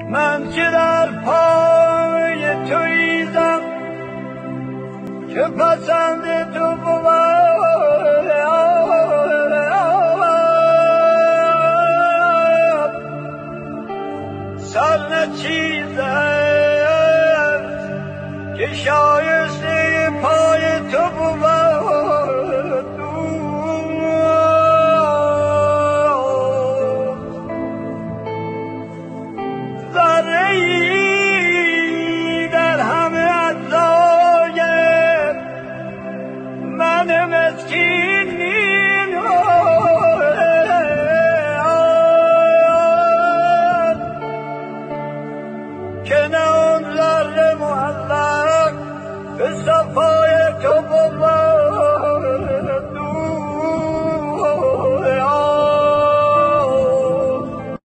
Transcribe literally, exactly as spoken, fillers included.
من که در پای تو ایزم که پسند تو بود سر نچیزم که شایسته پای تو بود